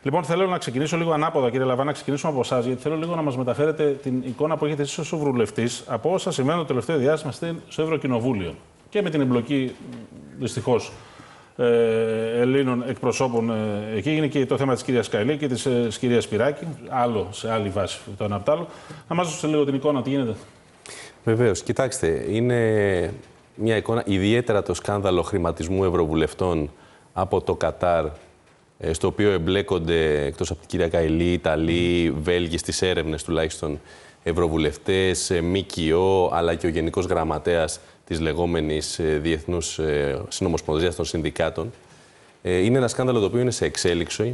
Λοιπόν, θέλω να ξεκινήσω λίγο ανάποδα, κύριε Λαβά, να ξεκινήσουμε από εσάς, γιατί θέλω λίγο να μας μεταφέρετε την εικόνα που έχετε εσείς ως ευρωβουλευτής από όσα συμβαίνουν το τελευταίο διάστημα στο Ευρωκοινοβούλιο. Και με την εμπλοκή, δυστυχώς, Ελλήνων εκπροσώπων. Εκεί είναι και το θέμα της κυρίας Καηλή και της κυρίας Σπυράκη. Άλλο, σε άλλη βάση το ένα από το άλλο. Να μας δώσετε λίγο την εικόνα, τι γίνεται. Βεβαίως. Κοιτάξτε, είναι μια εικόνα, ιδιαίτερα το σκάνδαλο χρηματισμού ευρωβουλευτών από το Κατάρ, στο οποίο εμπλέκονται, εκτός από την κυρία Καηλή, Ιταλοί, Βέλγοι, στις έρευνες τουλάχιστον, ευρωβουλευτές, ΜΚΟ, αλλά και ο Γενικός Γραμματέας της λεγόμενης Διεθνούς Συνομοσπονδίας των Συνδικάτων. Είναι ένα σκάνδαλο το οποίο είναι σε εξέλιξη,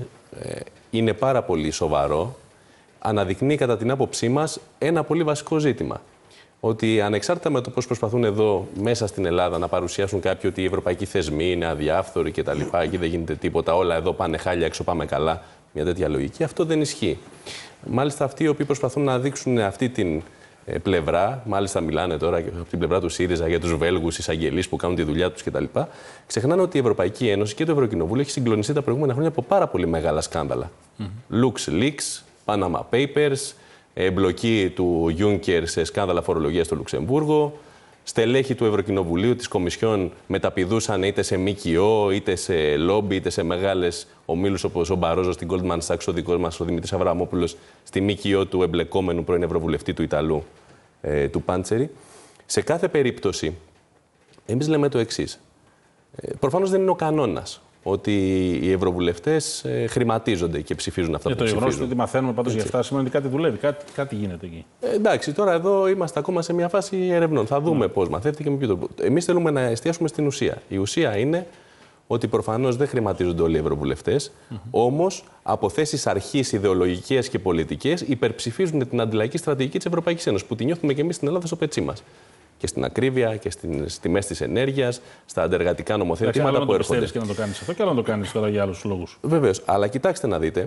είναι πάρα πολύ σοβαρό, αναδεικνύει κατά την άποψή μας ένα πολύ βασικό ζήτημα. Ότι ανεξάρτητα με το πώς προσπαθούν εδώ μέσα στην Ελλάδα να παρουσιάσουν κάποιοι ότι οι ευρωπαϊκοί θεσμοί είναι αδιάφθοροι κτλ. Εκεί δεν γίνεται τίποτα, όλα εδώ πάνε χάλια, έξω πάμε καλά. Μια τέτοια λογική. Αυτό δεν ισχύει. Μάλιστα, αυτοί οι οποίοι προσπαθούν να δείξουν αυτή την πλευρά, μάλιστα μιλάνε τώρα και από την πλευρά του ΣΥΡΙΖΑ για τους Βέλγους εισαγγελείς που κάνουν τη δουλειά τους κτλ. Ξεχνάνε ότι η Ευρωπαϊκή Ένωση και το Ευρωκοινοβούλιο έχει συγκλονιστεί τα προηγούμενα χρόνια από πάρα πολύ μεγάλα σκάνδαλα. LuxLeaks, Panama Papers. Εμπλοκή του Juncker σε σκάνδαλα φορολογίας στο Λουξεμβούργο. Στελέχη του Ευρωκοινοβουλίου, της Κομισιόν μεταπηδούσαν είτε σε ΜΚΟ, είτε σε λόμπι, είτε σε μεγάλες ομίλους όπως ο Μπαρόζο στην Goldman Sachs, ο δικός μας ο Δημήτρης Αβραμόπουλος, στη ΜΚΟ του εμπλεκόμενου πρώην Ευρωβουλευτή του Ιταλού, του Πάντσερη. Σε κάθε περίπτωση, εμείς λέμε το εξής. Προφανώς δεν είναι ο κανόνας ότι οι ευρωβουλευτές χρηματίζονται και ψηφίζουν αυτά που ψηφίζουν. Το γεγονός ότι μαθαίνουμε πάντως για αυτά σημαίνει ότι κάτι δουλεύει, κάτι γίνεται εκεί. Εντάξει, τώρα εδώ είμαστε ακόμα σε μια φάση ερευνών. Θα δούμε πώς μαθαίνεται και με ποιο τρόπο. Εμείς θέλουμε να εστιάσουμε στην ουσία. Η ουσία είναι ότι προφανώς δεν χρηματίζονται όλοι οι ευρωβουλευτές, όμως από θέσεις αρχής ιδεολογικές και πολιτικές υπερψηφίζουν την αντιλαϊκή στρατηγική της Ευρωπαϊκής Ένωσης, που τη νιώθουμε και εμείς στην Ελλάδα στο πετσί μας. Και στην ακρίβεια και στις τιμές της ενέργειας, στα αντεργατικά νομοθετήματα που έρχονται. Και να το κάνεις αυτό και να το κάνεις τώρα για άλλους λόγους. Βεβαίως. Αλλά κοιτάξτε να δείτε.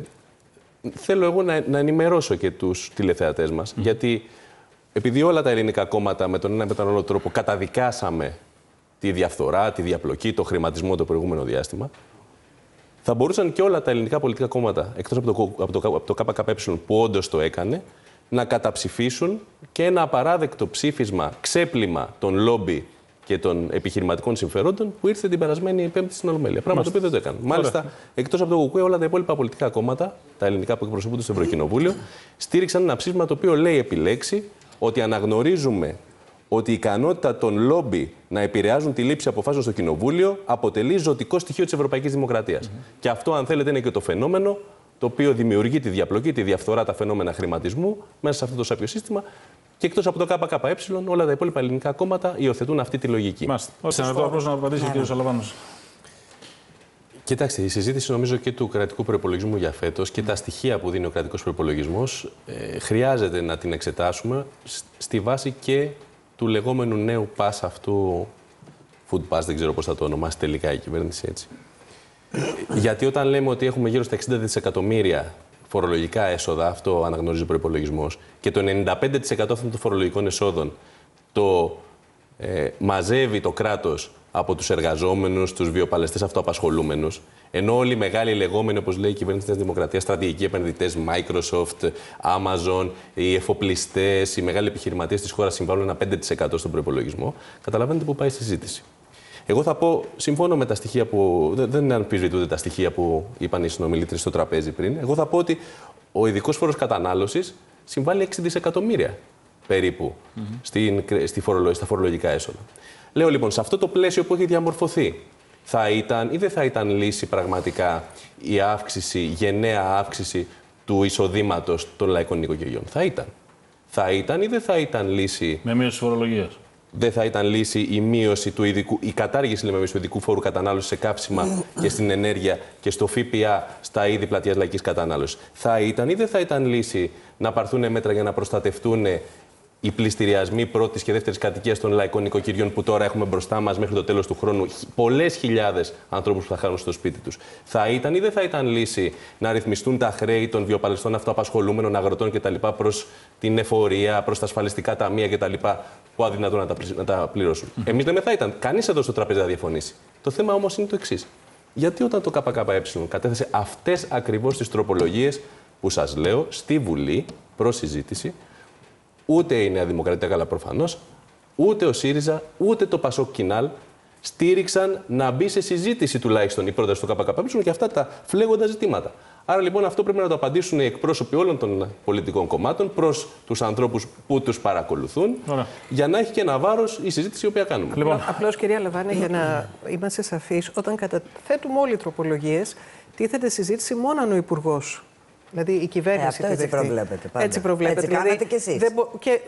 Θέλω εγώ να ενημερώσω και τους τηλεθεατές μας. Γιατί επειδή όλα τα ελληνικά κόμματα με τον ένα ή με τον άλλο τρόπο καταδικάσαμε τη διαφθορά, τη διαπλοκή, το χρηματισμό το προηγούμενο διάστημα, θα μπορούσαν και όλα τα ελληνικά πολιτικά κόμματα, εκτός από το ΚΚΕ που όντως το έκανε, να καταψηφίσουν και ένα απαράδεκτο ψήφισμα, ξέπλυμα των λόμπι και των επιχειρηματικών συμφερόντων που ήρθε την περασμένη Πέμπτη στην Ολομέλεια. Πράγμα το οποίο δεν το έκαναν. Μάλιστα, εκτός από το ΚΚΕ, όλα τα υπόλοιπα πολιτικά κόμματα, τα ελληνικά που εκπροσωπούνται στο Ευρωκοινοβούλιο, στήριξαν ένα ψήφισμα το οποίο λέει επιλέξει ότι αναγνωρίζουμε ότι η ικανότητα των λόμπι να επηρεάζουν τη λήψη αποφάσεων στο Κοινοβούλιο αποτελεί ζωτικό στοιχείο της Ευρωπαϊκής Δημοκρατίας. Και αυτό, αν θέλετε, είναι και το φαινόμενο το οποίο δημιουργεί τη διαπλοκή, τη διαφθορά, τα φαινόμενα χρηματισμού μέσα σε αυτό το σάπιο σύστημα. Και εκτός από το ΚΚΕ, όλα τα υπόλοιπα ελληνικά κόμματα υιοθετούν αυτή τη λογική. Μάλιστα. Απλώς να απαντήσει ο κ. Σαλαβάνος. Κοιτάξτε, η συζήτηση νομίζω και του κρατικού προϋπολογισμού για φέτος και τα στοιχεία που δίνει ο κρατικός προϋπολογισμός χρειάζεται να την εξετάσουμε στη βάση και του λεγόμενου νέου pass αυτού, food pass, δεν ξέρω πώς θα το ονομάσει τελικά η κυβέρνηση έτσι. Γιατί όταν λέμε ότι έχουμε γύρω στα 60 δισεκατομμύρια φορολογικά έσοδα, αυτό αναγνωρίζει ο προϋπολογισμός, και το 95% αυτών των φορολογικών εσόδων το μαζεύει το κράτος από τους εργαζόμενους, τους βιοπαλαιστές αυτοαπασχολούμενους, ενώ όλοι οι μεγάλοι λεγόμενοι, όπως λέει η κυβέρνηση της Δημοκρατίας, στρατηγικοί επενδυτές, Microsoft, Amazon, οι εφοπλιστές, οι μεγάλοι επιχειρηματίες της χώρας συμβάλλουν ένα 5% στον προϋπολογισμό, καταλαβαίνετε πού πάει η συζήτηση. Εγώ θα πω, συμφώνω με τα στοιχεία που. Δεν αμφισβητούνται τα στοιχεία που είπαν οι συνομιλήτρες στο τραπέζι πριν. Εγώ θα πω ότι ο ειδικός φόρος κατανάλωσης συμβάλλει 6 δισεκατομμύρια περίπου στα φορολογικά έσοδα. Λέω λοιπόν, σε αυτό το πλαίσιο που έχει διαμορφωθεί, θα ήταν ή δεν θα ήταν λύση πραγματικά η αύξηση, γενναία αύξηση του εισοδήματος των λαϊκών νοικοκυριών? Θα ήταν. Θα ήταν ή δεν θα ήταν λύση. Με μείωση φορολογίας. Δεν θα ήταν λύση η μείωση του η κατάργηση του ειδικού φόρου κατανάλωσης σε καύσιμα και στην ενέργεια και στο ΦΠΑ στα είδη πλατείας λαϊκής κατανάλωσης? Θα ήταν ή δεν θα ήταν λύση να πάρθουν μέτρα για να προστατευτούν οι πληστηριασμοί πρώτης και δεύτερης κατοικίας των λαϊκών νοικοκυριών που τώρα έχουμε μπροστά μας μέχρι το τέλος του χρόνου πολλές χιλιάδες ανθρώπους που θα χάνουν στο σπίτι τους? Θα ήταν ή δεν θα ήταν λύση να ρυθμιστούν τα χρέη των βιοπαλαιστών αυτοαπασχολούμενων αγροτών κτλ. Προς την εφορία, προς τα ασφαλιστικά ταμεία κτλ. Που αδυνατόν να τα πληρώσουν? Εμείς λέμε θα ήταν. Κανείς εδώ στο τραπέζι δεν θα διαφωνήσει. Το θέμα όμως είναι το εξής. Γιατί όταν το ΚΚΕ κατέθεσε αυτές ακριβώς τις τροπολογίες που σας λέω στη Βουλή προς συζήτηση, ούτε η Νέα Δημοκρατία, καλά προφανώς, ούτε ο ΣΥΡΙΖΑ, ούτε το ΠΑΣΟΚ Κινάλ στήριξαν να μπει σε συζήτηση τουλάχιστον η πρόταση του ΚΚΕ και αυτά τα φλέγοντα ζητήματα. Άρα λοιπόν αυτό πρέπει να το απαντήσουν οι εκπρόσωποι όλων των πολιτικών κομμάτων προς τους ανθρώπους που τους παρακολουθούν, για να έχει και ένα βάρος η συζήτηση η οποία κάνουμε. Λοιπόν. Απλώς, κυρία Λαβάνη, για να είμαστε σαφείς, όταν καταθέτουμε όλοι οι τροπολογίες, τίθεται συζήτηση μόνο αν ο Υπουργός. Δηλαδή η κυβέρνηση. Αυτό έτσι προβλέπετε. Πάντα. Έτσι προβλέπετε. Έτσι κάνατε κι εσείς. Ναι,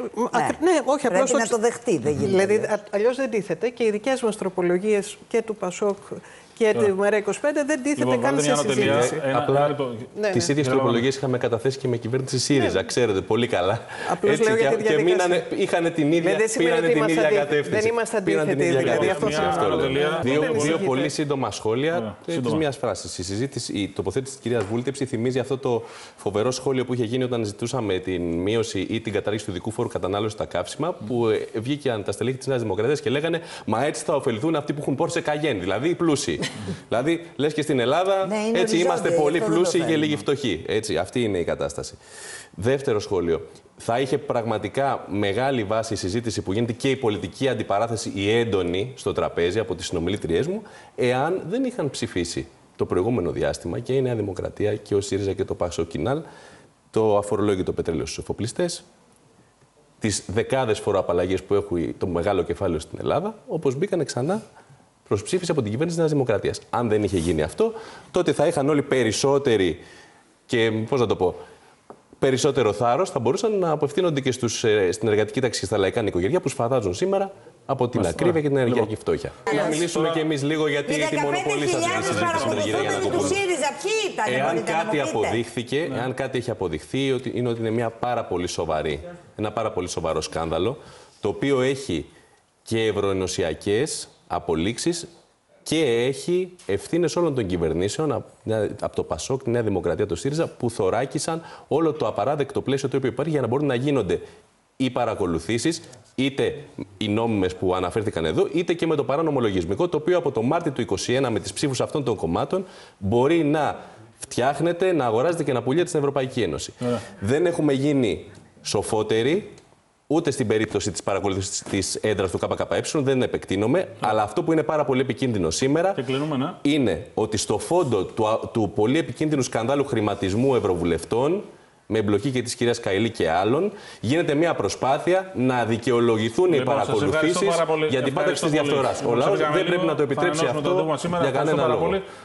όχι, απλώς. Πρέπει να το δεχτεί, δεν γίνεται. Δηλαδή αλλιώς δεν τίθεται και οι δικές μας τροπολογίες και του ΠΑΣΟΚ και του ΜΕΡΑ25 δεν τίθεται καν σε συζήτηση. Απλά τις ίδιες τροπολογίες είχαμε καταθέσει και με κυβέρνηση ΣΥΡΙΖΑ, ξέρετε πολύ καλά. Απλώς λέω για τη διαδικασία. Και είχαν την ίδια κατεύθυνση. Δεν είμαστε αντίθετοι. Δηλαδή αυτό Δύο πολύ σύντομα σχόλια της μιας φράσης. Η τοποθέτηση της κυρίας Βούλτεψη θυμίζει αυτό το φοβερό σχόλιο που είχε γίνει όταν ζητούσαμε την μείωση ή την καταργήση του ειδικού φόρου κατανάλωση στα καύσιμα, που βγήκαν τα στελέχη της Νέας Δημοκρατίας και λέγανε «Μα έτσι θα ωφεληθούν αυτοί που έχουν Porsche Cayenne», δηλαδή οι πλούσιοι. Δηλαδή, λες και στην Ελλάδα, έτσι είμαστε πολύ πλούσιοι και λίγοι φτωχοί. Έτσι, αυτή είναι η κατάσταση. Δεύτερο σχόλιο. Θα είχε πραγματικά μεγάλη βάση η συζήτηση που γίνεται και η πολιτική αντιπαράθεση, η έντονη στο τραπέζι από τις συνομιλήτριές μου, εάν δεν είχαν ψηφίσει το προηγούμενο διάστημα και η Νέα Δημοκρατία και ο ΣΥΡΙΖΑ και το ΠΑΣΟΚ Κινάλ το αφορολόγητο πετρέλαιο στους εφοπλιστές, τις δεκάδες φοροαπαλλαγές που έχουν το μεγάλο κεφάλαιο στην Ελλάδα, όπως μπήκανε ξανά προς ψήφιση από την κυβέρνηση της Νέας Δημοκρατίας. Αν δεν είχε γίνει αυτό, τότε θα είχαν όλοι περισσότεροι και, πώς να το πω, περισσότερο θάρρος, θα μπορούσαν να απευθύνονται και στην εργατική τάξη και στα λαϊκά νοικοκυριά που σφαδάζουν σήμερα από την ακρίβεια και την ενεργειακή φτώχεια. Να μιλήσουμε κι εμείς λίγο γιατί τη μονοπολίσατε τη συζήτηση με τον κύριο Γιαννακόπουλο. Εάν κάτι αποδείχθηκε, εάν κάτι έχει αποδειχθεί, είναι ότι είναι ένα πάρα πολύ σοβαρό σκάνδαλο, το οποίο έχει και ευρωενωσιακές απολύξεις και έχει ευθύνες όλων των κυβερνήσεων από το ΠΑΣΟΚ, τη Νέα Δημοκρατία, το ΣΥΡΙΖΑ, που θωράκισαν όλο το απαράδεκτο πλαίσιο το οποίο υπάρχει για να μπορούν να γίνονται οι παρακολουθήσεις, είτε οι νόμιμες που αναφέρθηκαν εδώ, είτε και με το παράνομο λογισμικό, το οποίο από το Μάρτιο του 2021 με τις ψήφους αυτών των κομμάτων μπορεί να φτιάχνεται, να αγοράζεται και να πουλιέται στην Ευρωπαϊκή Ένωση. Δεν έχουμε γίνει σοφότεροι. Ούτε στην περίπτωση της παρακολούθησης της έδρας του ΚΚΕ, δεν επεκτείνομαι, αλλά αυτό που είναι πάρα πολύ επικίνδυνο σήμερα είναι ότι στο φόντο του πολύ επικίνδυνου σκανδάλου χρηματισμού ευρωβουλευτών, με εμπλοκή και της κυρίας Καηλή και άλλων, γίνεται μια προσπάθεια να δικαιολογηθούν οι παρακολουθήσεις για την πάταξη της διαφθοράς. Ο λαός δεν πρέπει να το επιτρέψει αυτό για κανένα λόγο.